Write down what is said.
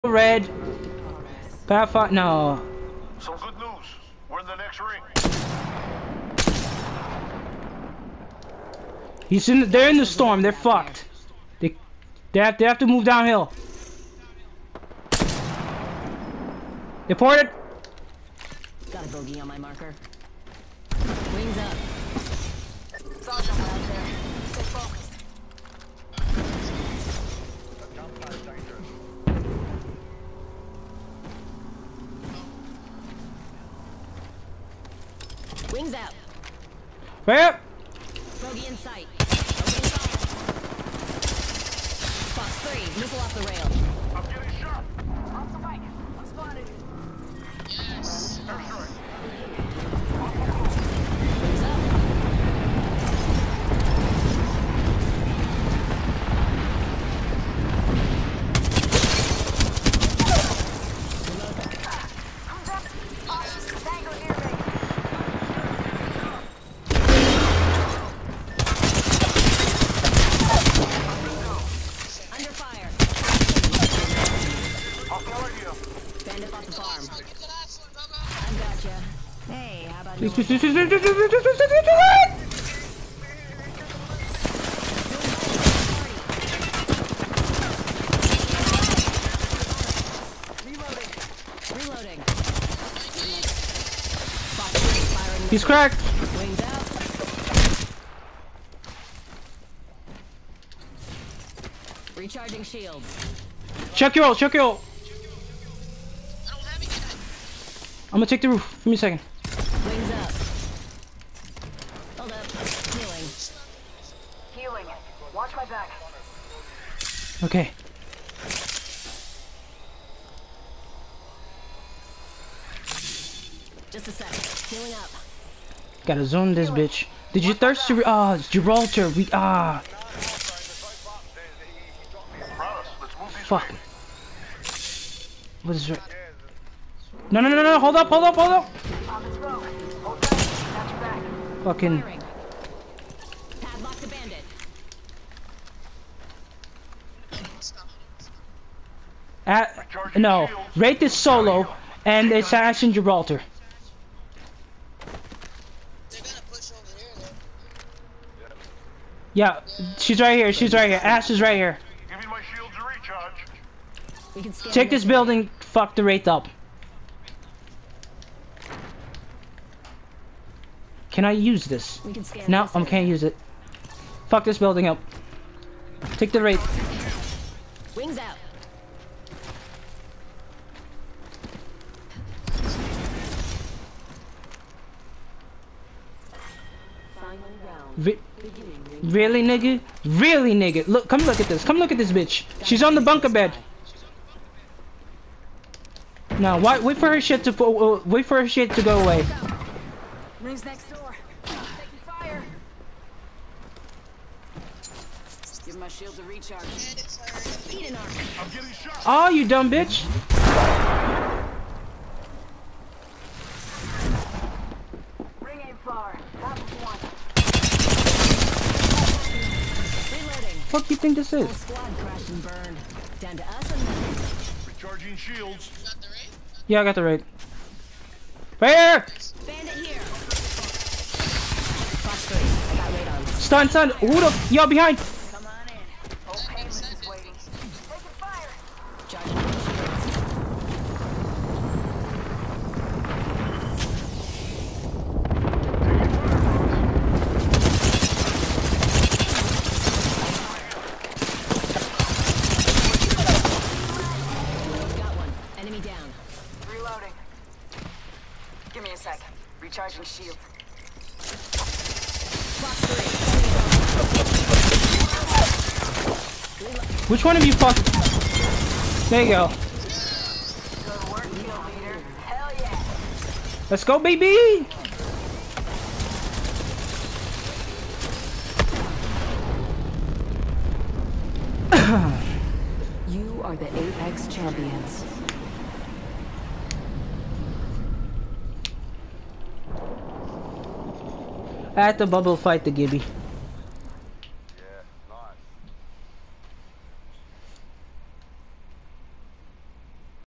Red. Pathfinder. No. Some good news. We're in the next ring. They're in the storm. They're fucked. They have to move downhill. Deported. Got a bogey on my marker. Wings up. Sergeant out there. Stay focused. Wings out. Right up. Bogey in sight. Opening fire. Fox 3, missile off the rail. I'm getting shot. On the bike. I'm spotted. Yes. Airstrike. Wings up. I'm back. Tango near me. Under fire. Off the radio. Bandit off the farm. I gotcha. Hey, how about you? Reloading. Fox 3, firing. He's cracked. Wings out. Recharging shields. Check your ult. Check your ult. I'm gonna take the roof. Give me a second. Wings up. Hold up. Healing. Healing. Watch my back. Okay. Just a sec. Healing up. Gotta zone this bitch. Did you thirst to? Gibraltar. Promise, let's move these Fuck. way. What is it? No. Hold up. On the smoke. Hold tight. Got your back. Fucking. Firing. Padlock the bandit. No. Rate this solo and assassin Gibraltar. They're gonna push over here though. Yeah. She's right here. She's right here. Ash is right here. Give me my shields to recharge. We can scan Take this building. Fuck the rate up. Can I use this? We can scan No, this I area. can't use it. Fuck this building up. Take the rate. Wings out. Final round. Really, nigga? Really, nigga? Look, come look at this. Come look at this bitch. She's on the bunker bed. No, wait for her shit to wait for her shit to go away. Rings next door. Taking fire. Give my shield a recharge. Eat an arm. I'm getting shot. Oh, you dumb bitch. Ring aim far. Top of one. Reloading. Fuck you think this is? Whole squad crashed and burned. Down to us and nothing. Recharging shields. Got the rate? Yeah, I got the rate. Right here. Bandit here. Fox 3, I got raid on. Stun. Who the? Y'all behind. Come on in. Old Painless is waiting. Taking fire. Charging shields. Got one. Enemy down. Reloading. Give me a sec. Recharging shield. Fox 3. Which one of you fuck? There you go. Good work, kill leader. Hell yeah. Let's go, baby. You are the Apex Champions. I had to bubble fight the Gibby.